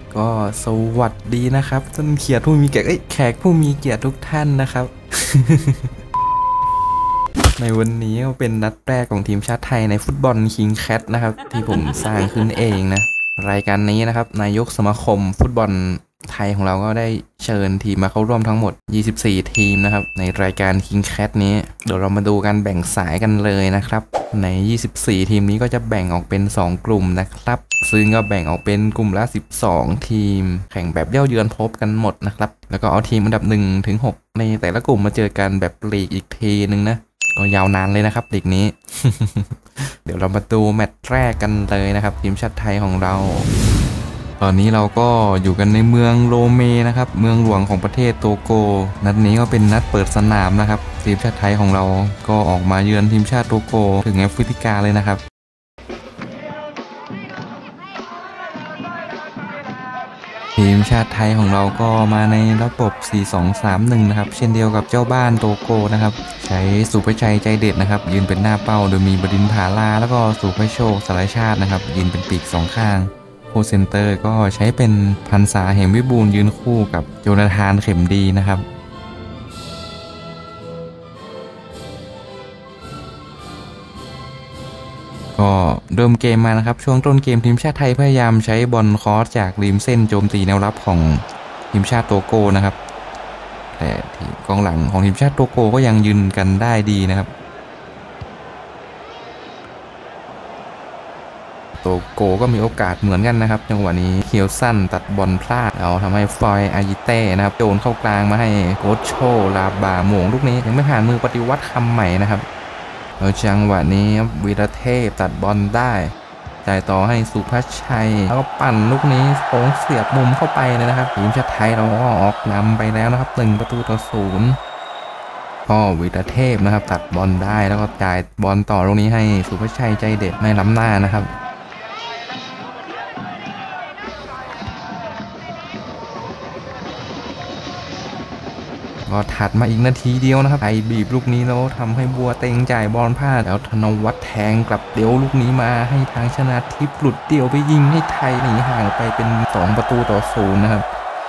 ก็สวัสดีนะครับท่านเขียรติผู้มีเกียรติแขกผู้มีเกียรติทุกท่านนะครับ ในวันนี้ก็เป็นนัดแรกของทีมชาติไทยในฟุตบอลคิงแคทนะครับที่ผมสร้างขึ้นเองนะรายการนี้นะครับนายกสมาคมฟุตบอลไทยของเราก็ได้เชิญทีมมาเข้าร่วมทั้งหมด24ทีมนะครับในรายการ King Cat นี้เดี๋ยวเรามาดูการแบ่งสายกันเลยนะครับใน24ทีมนี้ก็จะแบ่งออกเป็น2กลุ่มนะครับซึ่งก็แบ่งออกเป็นกลุ่มละ12ทีมแข่งแบบเย่าเยือนพบกันหมดนะครับแล้วก็เอาทีมอันดับ1 ถึง 6ในแต่ละกลุ่มมาเจอกันแบบลีกอีกทีนึงนะก็ยาวนานเลยนะครับลีกนี้ เดี๋ยวเรามาดูแมตช์แรกกันเลยนะครับทีมชาติไทยของเราตอนนี้เราก็อยู่กันในเมืองโลเมนะครับเมืองหลวงของประเทศโตโกนัดนี้ก็เป็นนัดเปิดสนามนะครับทีมชาติไทยของเราก็ออกมาเยือนทีมชาติโตโกถึงแอฟริกาเลยนะครับทีมชาติไทยของเราก็มาในระบบ 4-2-3-1 นะครับเช่นเดียวกับเจ้าบ้านโตโกนะครับใช้สุภชัยใจเด็ดนะครับยืนเป็นหน้าเป้าโดยมีบดินทร์ผาลาแล้วก็สุภโชคสารชาตินะครับยืนเป็นปีก2ข้างโคเซนเตอร์ก็ใช้เป็นพันษาเหมวิบูลย์ยืนคู่กับโจนาธานเข็มดีนะครับก็เริ่มเกมมานะครับช่วงต้นเกมทีมชาติไทยพยายามใช้บอลคอสจากริมเส้นโจมตีแนวรับของทีมชาติโตโกนะครับแต่กองหลังของทีมชาติโตโกก็ยังยืนกันได้ดีนะครับโตโกก็มีโอกาสเหมือนกันนะครับจังหวะนี้เคียวสั้นตัดบอลพลาดเอาทำให้ฟลอยอายิเต้นะครับโยนเข้ากลางมาให้โคชโชลาบาหม่งลูกนี้ยังไม่ผ่านมือปฏิวัติคำใหม่นะครับแล้วจังหวะนี้วีรเทพตัดบอลได้จ่ายต่อให้สุภชัยแล้วก็ปั่นลูกนี้โค้งเสียบมุมเข้าไปเลยนะครับทีมชาติไทยเราก็ออกนำไปแล้วนะครับ1-0ก็วีรเทพนะครับตัดบอลได้แล้วก็จ่ายบอลต่อลูกนี้ให้สุภชัยใจเด็ดไม่ล้ำหน้านะครับก็ถัดมาอีกนาทีเดียวนะครับไอบีบลูกนี้แล้วทำให้บัวเต็งจ่ายบอลพลาดแล้วธนวัฒน์แทงกลับเดี่ยวลูกนี้มาให้ทางชนะทิพย์หลุดเดี่ยวไปยิงให้ไทยหนีห่างไปเป็น2-0นะครับ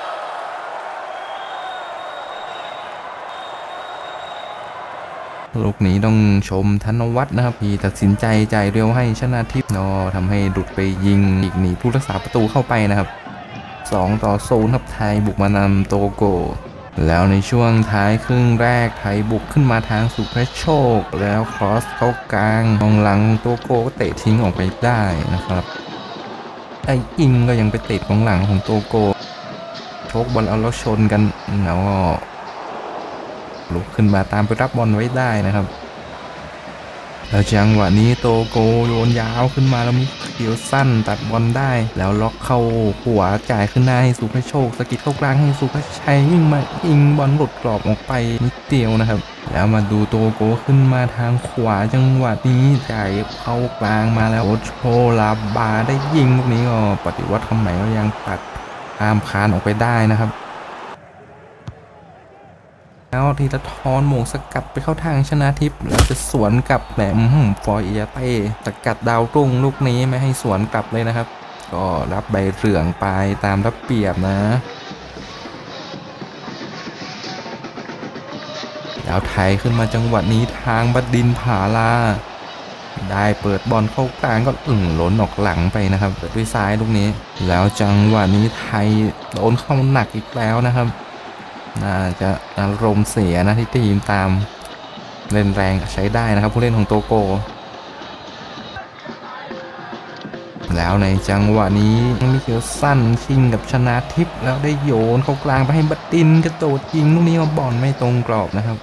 ลูกนี้ต้องชมธนวัฒน์นะครับที่ตัดสินใจจ่ายเร็วให้ชนะทิพย์ทำให้หลุดไปยิงอีกหนีผู้รักษาประตูเข้าไปนะครับ2-0ครับไทยบุกมานำโตโกแล้วในช่วงท้ายครึ่งแรกไทยบุกขึ้นมาทางสุภโชคแล้วครอสเข้ากลางกองหลังโตโกก็เตะทิ้งออกไปได้นะครับไออิงก็ยังไปเตะกองหลังของโตโกโชคบอลเอาแล้วชนกันแล้วก็ลุกขึ้นมาตามไปรับบอลไว้ได้นะครับแล้วจังหวะนี้โตโกโยนยาวขึ้นมาแล้วมีเขียวสั้นตัดบอลได้แล้วล็อกเข้าหัวจ่ายขึ้นหน้าให้สุภโชคสกิดเข้ากลางให้สุภชัยวิ่งมายิงบอลหลุดกรอบออกไปนิดเดียวนะครับแล้วมาดูโตโกขึ้นมาทางขวาจังหวะนี้จ่ายเข้ากลางมาแล้วโอโชลาบาได้ยิงลูกนี้ก็ปฏิวัติคำใหม่ก็ยังตัดข้ามคานออกไปได้นะครับแล้วทีละทอนหม่งสกัดไปเข้าทางชนะทิพย์แล้วจะสวนกลับแหลมฟอยเอเต้สกัดดาวรุ่งลูกนี้ไม่ให้สวนกลับเลยนะครับก็รับใบเหลืองไปตามรับเปรียบนะแล้วไทยขึ้นมาจังหวะนี้ทางบดินทร์ผาลาได้เปิดบอลเข้ากลางก็ล้นออกหลังไปนะครับเปิดด้วยซ้ายลูกนี้แล้วจังหวะนี้ไทยโดนเข้าหนักอีกแล้วนะครับน่าจะอารมณ์เสียนะที่ทีมตามเล่นแรงใช้ได้นะครับผู้เล่นของโตโกแล้วในจังหวะนี้มิเคิลสั้นชิงกับชนะทิพย์แล้วได้โยนเข้ากลางไปให้บัดดินกระโดดยิงลูกนี้บอลไม่ตรงกรอบนะครับ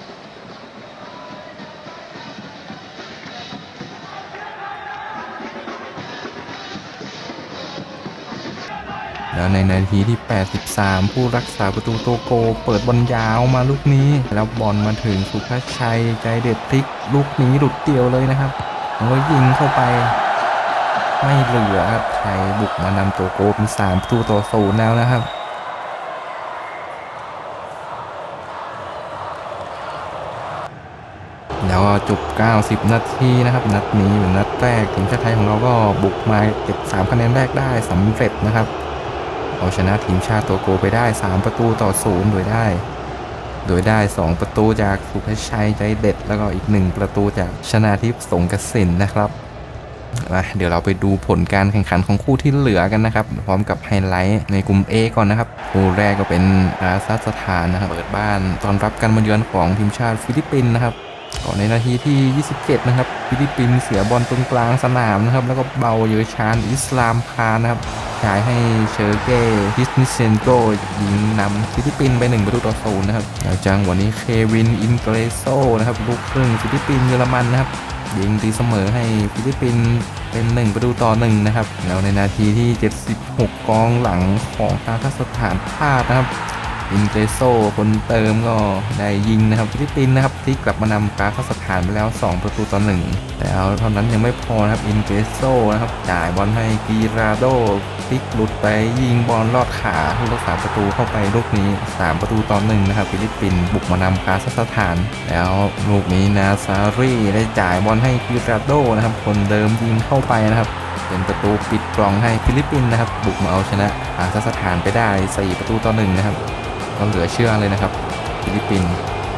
แล้วในนาทีที่83ผู้รักษาประตูโตโกเปิดบอลยาวมาลูกนี้แล้วบอลมาถึงสุภชัยใจเด็ดพลิกลูกนี้หลุดเดียวเลยนะครับแล้วก็ยิงเข้าไปไม่เหลือครับไทยบุกมานำโตโกเป็น3-0แล้วนะครับแล้วก็จบ90นาทีนะครับนัดนี้เป็นนัดแรกทีมชาติไทยของเราก็บุกมาเก็บ3คะแนนแรกได้สำเร็จนะครับเอาชนะทีมชาติโตโกไปได้3-0โดยได้2ประตูจากสุภชัยใจเด็ดแล้วก็อีก1ประตูจากชนาทิพย์สงกสินนะครับเดี๋ยวเราไปดูผลการแข่งขันของคู่ที่เหลือกันนะครับพร้อมกับไฮไลท์ในกลุ่ม A ก่อนนะครับคู่แรกก็เป็นอาซาสถานนะครับเปิดบ้านต้อนรับการมาเยือนของทีมชาติฟิลิปปินส์นะครับก่อนในนาทีที่27นะครับฟิลิปปินส์เสียบอลตรงกลางสนามนะครับแล้วก็เบาเยอชานอิสลามพานะครับจ่ายให้เชอร์เก้ฮิสนิเซนโกยิงนำฟิลิปปินส์ไป1-0นะครับแล้วจังวันนี้เควินอินเกรโซนะครับลูกครึ่งฟิลิปปินส์เยอรมันนะครับยิงตีเสมอให้ฟิลิปปินส์เป็น1-1นะครับแล้วในนาทีที่76กองหลังของคาซัคสถานพลาดนะครับอินเกรโซคนเติมก็ได้ยิงนะครับฟิลิปปินส์นะครับที่กลับมานำคาซัคสถานไปแล้ว2-1แต่เอาเท่านั้นยังไม่พอนะครับอินเกรโซนะครับจ่ายบอลให้กีราโดพลิกหลุดไปยิงบอลลอดขาผู้รักษาประตูเข้าไปลูกนี้3-1นะครับฟิลิปปินส์บุกมานำคาซัคสถานแล้วลูกนี้นาซารีได้จ่ายบอลให้กีราโดนะครับคนเดิมยิงเข้าไปนะครับเป็นประตูปิดกล่องให้ฟิลิปปินส์นะครับบุกมาเอาชนะคาซัคสถานไปได้4-1นะครับก็เหลือเชื่อเลยนะครับฟิลิปปินส์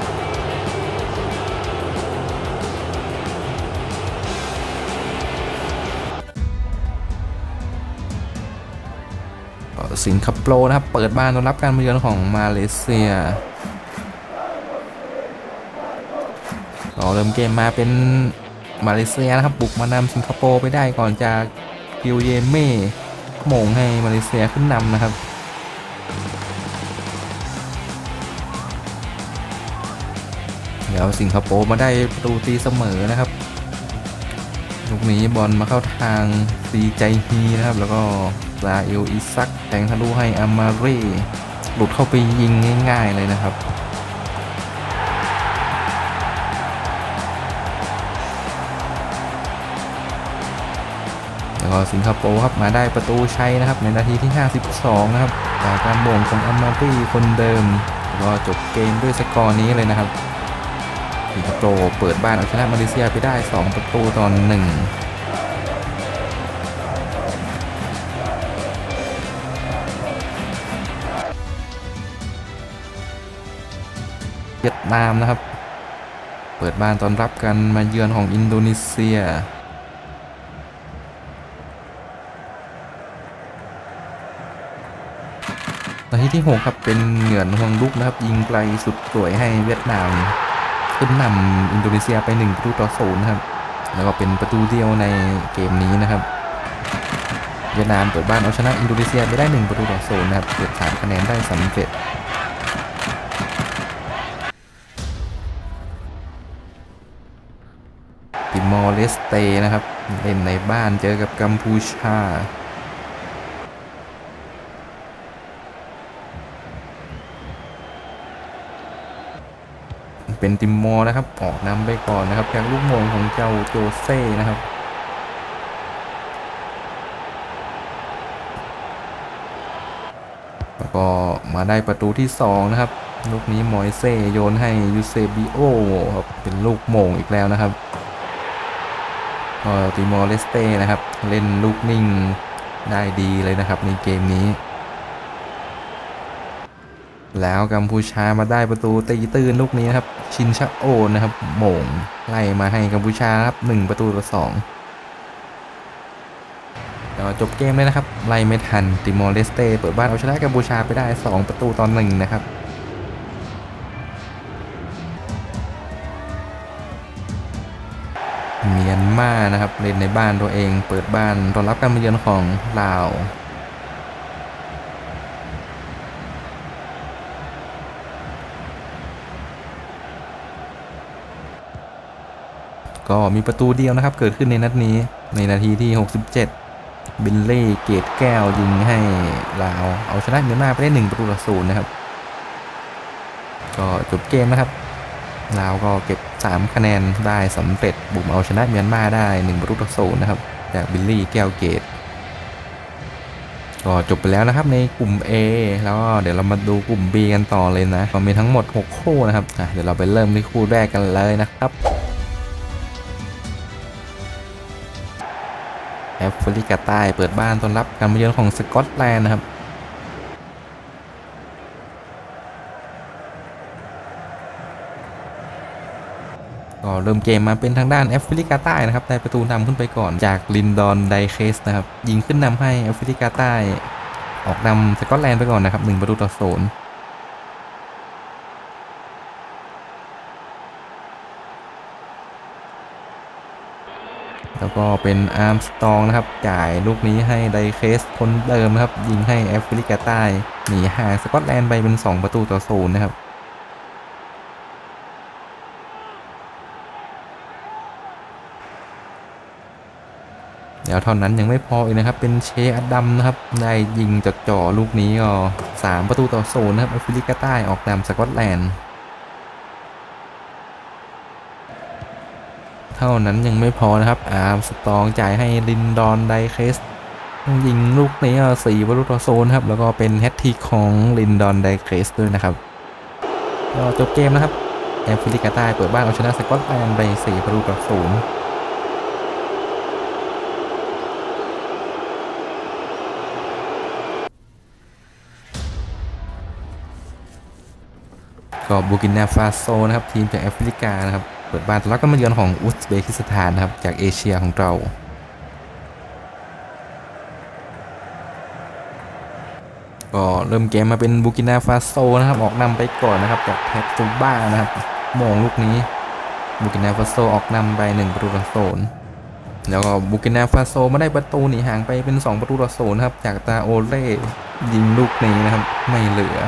สิงคโปร์นะครับเปิดบ้านต้อนรับการมาเยือนของมาเลเซียก็เริ่มเกมมาเป็นมาเลเซียนะครับบุกมานำสิงคโปร์ไปได้ก่อนจากกิวเยเม่โมงให้มาเลเซียขึ้นนำนะครับเดี๋ยวสิงคโปร์มาได้ประตูตีเสมอนะครับลูกนี้บอลมาเข้าทางซีใจฮีนะครับแล้วก็ลาเอลอิซักแทงทะลุให้อามาเร่หลุดเข้าไปยิงง่ายๆเลยนะครับแล้วก็สิงคโปร์ครับมาได้ประตูชัยนะครับในนาทีที่52นะครับจากการโบ่งของอามาเร่คนเดิมแล้วก็จบเกมด้วยสกอร์นี้เลยนะครับสิงคโปร์เปิดบ้านเอาชนะมาเลเซียไปได้2-1เวียดนามนะครับเปิดบ้านต้อนรับกันมาเยือนของอินโดนีเซียนาทีที่6ครับเป็นเหงื่อนห่วงลุกนะครับยิงไกลสุดสวยให้เวียดนามขึ้นนำอินโดนีเซียไป1-0นะครับแล้วก็เป็นประตูเดียวในเกมนี้นะครับเวียดนามเปิดบ้านเอาชนะอินโดนีเซียไปได้1-0นะครับเก็บ3คะแนนได้สำเร็จติมอร์เลสเตนะครับเล่นในบ้านเจอกับกัมพูชาเป็นติมอร์นะครับออกนำไปก่อนนะครับจากลูกโมงของเจ้าโจเซ่นะครับแล้วก็มาได้ประตูที่2นะครับลูกนี้มอยเซ่โยนให้ยูเซบิโอครับเป็นลูกโมงอีกแล้วนะครับก็ติมอร์เลสเต้นะครับเล่นลูกนิ่งได้ดีเลยนะครับในเกมนี้แล้วกัมพูชามาได้ประตูตีตื้นลูกนี้นะครับชินชะโอนนะครับโหม่งไล่มาให้กัมพูชาครับ1-2แล้วจบเกมเลยนะครับไล่ไม่ทันติมอร์เลสเต้เปิดบ้านเอาชนะกัมพูชาไปได้2-1นะครับเมียนมานะครับเล่นในบ้านตัวเองเปิดบ้านต้อนรับการมาเยือนของลาวก็มีประตูเดียวนะครับเกิดขึ้นในนัดนี้ในนาทีที่67บิลเล่เกตแก้วยิงให้ลาวเอาชนะเมียนมาไปได้1-0นะครับก็จบเกมนะครับลาวก็เก็บ3คะแนนได้สำเร็จบุกเอาชนะเมียนมาได้1-0นะครับจากบิลลี่แก้วเกตก็จบไปแล้วนะครับในกลุ่ม A แล้วก็เดี๋ยวเรามาดูกลุ่ม B กันต่อเลยนะก็มีทั้งหมด6คู่นะครับเดี๋ยวเราไปเริ่มที่คู่แรกกันเลยนะครับแอฟริกาใต้เปิดบ้านต้อนรับการมาเยือนของสกอตแลนด์นะครับก็เริ่มเกมมาเป็นทางด้านแอฟริกาใต้นะครับได้ประตูนำขึ้นไปก่อนจากลินดอนไดเคสนะครับยิงขึ้นนำให้แอฟริกาใต้ออกนำสกอตแลนด์ไปก่อนนะครับ1-0แล้วก็เป็นอาร์มสตองนะครับจ่ายลูกนี้ให้ไดเคสคนเดิมนะครับยิงให้แอฟริกาใต้หนีห่างสกอตแลนด์ไปเป็น2-0นะครับเดี๋ยวเท่านั้นยังไม่พออีกนะครับเป็นเชอัดดัมนะครับได้ยิงจ่อลูกนี้ก็3-0นะครับแอฟริกาใต้ออกนำสกอตแลนด์เท่านั้นยังไม่พอนะครับอาร์มสตองจ่ายให้ลินดอนไดเคสยิงลูกนี้4-0ครับแล้วก็เป็นแฮตทริกของลินดอนไดเคสด้วยนะครับก็จบเกมนะครับแอฟริกาใต้เปิดบ้านเอาชนะสกอตแลนด์ไป4-0ก็บูกินาฟาโซนะครับทีมจากแอฟริกานะครับเปิดบ้านต้อนรับการมาเยือนของอุซเบกิสถานนะครับจากเอเชียของเราก็เริ่มเกมมาเป็นบูกินาฟาโซนะครับออกนำไปก่อนนะครับจากแพทซูบ้านะครับมงลูกนี้บูกินาฟาโซออกนำไป1-0แล้วก็บูกินาฟาโซมาได้ประตูหนีห่างไปเป็น2-0ครับจากตาโอเล่ยิงลูกนี้นะครับไม่เหลือ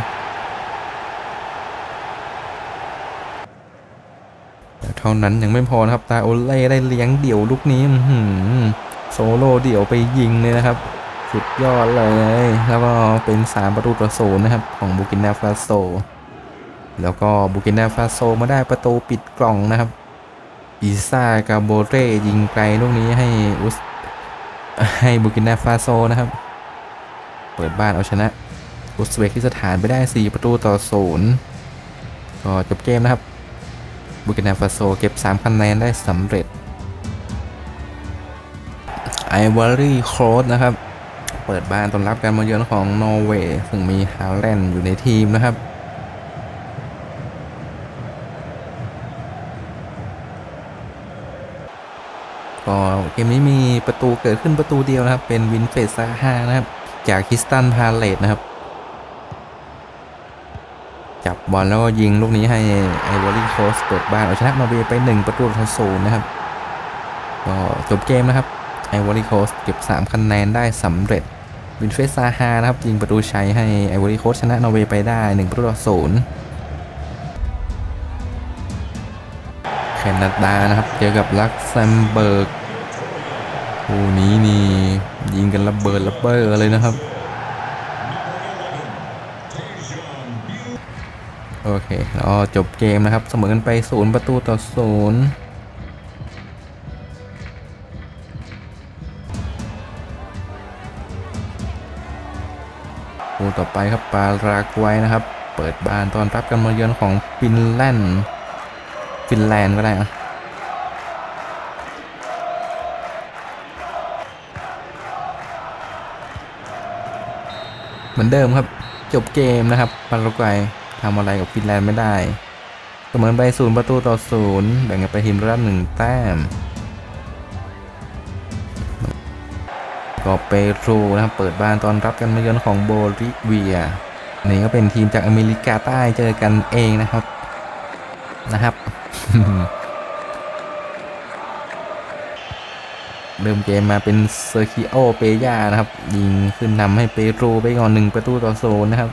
เท่านั้นยังไม่พอนะครับตาโอเล่ได้เลี้ยงเดี่ยวลูกนี้โซโล่เดี่ยวไปยิงเลยนะครับสุดยอดเลยแล้วก็เป็น3-0นะครับของบูกินาฟาโซแล้วก็บูกินาฟาโซมาได้ประตูปิดกล่องนะครับอิซากาโบเร่ยิงไกลลูกนี้ให้บูกินาฟาโซนะครับเปิดบ้านเอาชนะอุซเบกิสถานไปได้4-0ก็จบเกมนะครับบูกินาฟาโซเก็บ3คะแนนได้สำเร็จไอวอรี่โครสนะครับเปิดบ้านต้อนรับการมาเยือนของนอร์เวย์ซึ่งมีฮาแลนด์อยู่ในทีมนะครับก็เกมนี้มีประตูเกิดขึ้นประตูเดียวนะครับเป็นวินเฟรดซาฮานะครับจากคริสตันพาเลตนะครับจับบอลแล้วก็ยิงลูกนี้ให้ไอวอรี่โคสเปิดบ้านเอาชนะนอร์เวย์ไป1-0นะครับก็จบเกมนะครับไอวอรี่โคสเก็บ3คะแนนได้สำเร็จวินเฟรดซาฮานะครับยิงประตูชัยให้ไอวอรี่โคสชนะนอร์เวย์ไปได้1-0แคนาดานะครับเจอกับลักเซมเบิร์กคู่นี้นี่ยิงกันระเบิดเลยนะครับโอเคแล้วจบเกมนะครับเสมอกันไป0-0คู่ต่อไปครับปารากวัยนะครับเปิดบ้านต้อนรับการมาเยือนของฟินแลนด์ก็ได้อะเหมือนเดิมครับจบเกมนะครับปารากวัยทำอะไรกับฟินแลนด์ไม่ได้เสมอไป0-0แบ่งกันไปทีมละ1แต้มก็เปรูนะครับเปิดบ้านต้อนรับกันมาเยือนของโบลิเวียนี่ก็เป็นทีมจากอเมริกาใต้เจอกันเองนะครับ เริ่มเกมมาเป็นเซอร์คิโอเปย่านะครับยิงขึ้นนำให้เปรูไปก่อน1-0นะครับ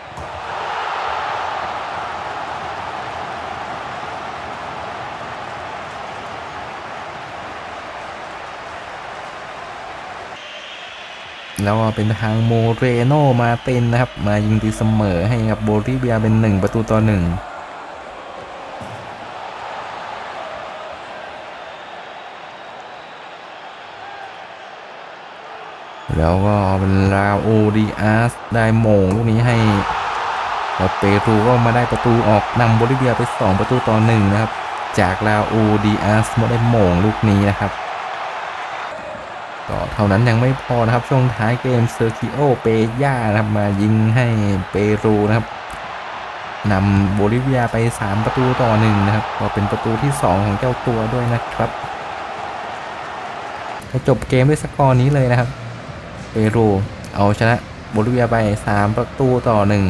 แล้วเป็นทางโมเรโนมาเต้นนะครับมายิงตีเสมอให้กับโบลิเวียเป็น1-1แล้วก็เป็นลาโอดิอาสได้โมงลูกนี้ให้แล้วเปรูก็มาได้ประตูออกนำโบลิเวียไป2-1นะครับจากลาโอดิอาสมาได้โมงลูกนี้นะครับก็เท่านั้นยังไม่พอนะครับช่วงท้ายเกมเซอร์คิโอเปย่านะครับมายิงให้เปรูนะครับนำโบลิเวียไป3-1นะครับก็เป็นประตูที่2ของเจ้าตัวด้วยนะครับจบเกมด้วยสกอร์นี้เลยนะครับเปรูเอาชนะโบลิเวียไป3-1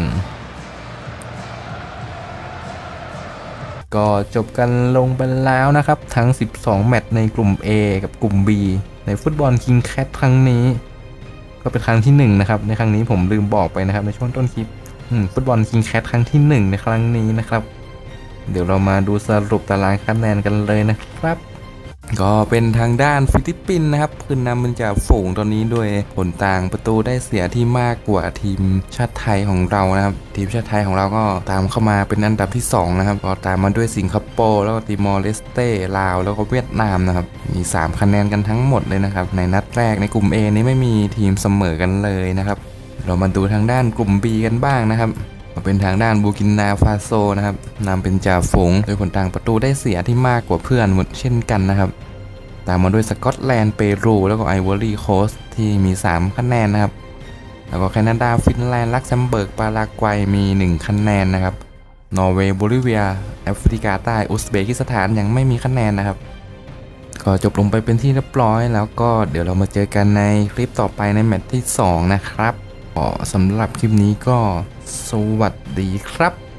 ก็จบกันลงไปแล้วนะครับทั้ง12แมตช์ในกลุ่ม A กับกลุ่ม B ในฟุตบอลคิงแคทครั้งนี้ก็เป็นครั้งที่1นะครับในครั้งนี้ผมลืมบอกไปนะครับในช่วงต้นคลิปฟุตบอลคิงแคทครั้งที่1ในครั้งนี้นะครับเดี๋ยวเรามาดูสรุปตารางคะแนนกันเลยนะครับก็เป็นทางด้านฟิลิปปินส์นะครับขึ้นนำเป็นจ่าฝูงตอนนี้ด้วยผลต่างประตูได้เสียที่มากกว่าทีมชาติไทยของเรานะครับทีมชาติไทยของเราก็ตามเข้ามาเป็นอันดับที่2นะครับก็ตามมาด้วยสิงคโปร์แล้วก็ติมอร์เลสเต้ลาวแล้วก็เวียดนามนะครับมี3คะแนนกันทั้งหมดเลยนะครับในนัดแรกในกลุ่ม A นี้ไม่มีทีมเสมอกันเลยนะครับเรามาดูทางด้านกลุ่ม B กันบ้างนะครับเป็นทางด้านบูกินาฟาโซนะครับนำเป็นจ่าฝูงโดยผลต่างประตูได้เสียที่มากกว่าเพื่อนหมดเช่นกันนะครับตามมาด้วยสกอตแลนด์เปรูแล้วก็ไอวอรี่โคสต์ที่มี3คะแนนนะครับแล้วก็แคนาดาฟินแลนด์ลักเซมเบิร์กปารากวัยมี1คะแนนนะครับนอร์เวย์โบลิเวียแอฟริกาใต้อุซเบกิสถานยังไม่มีคะแนนนะครับก็จบลงไปเป็นที่เรียบร้อยแล้วก็เดี๋ยวเรามาเจอกันในคลิปต่อไปในแมตช์ที่2นะครับสำหรับคลิปนี้ก็สวัสดีครับ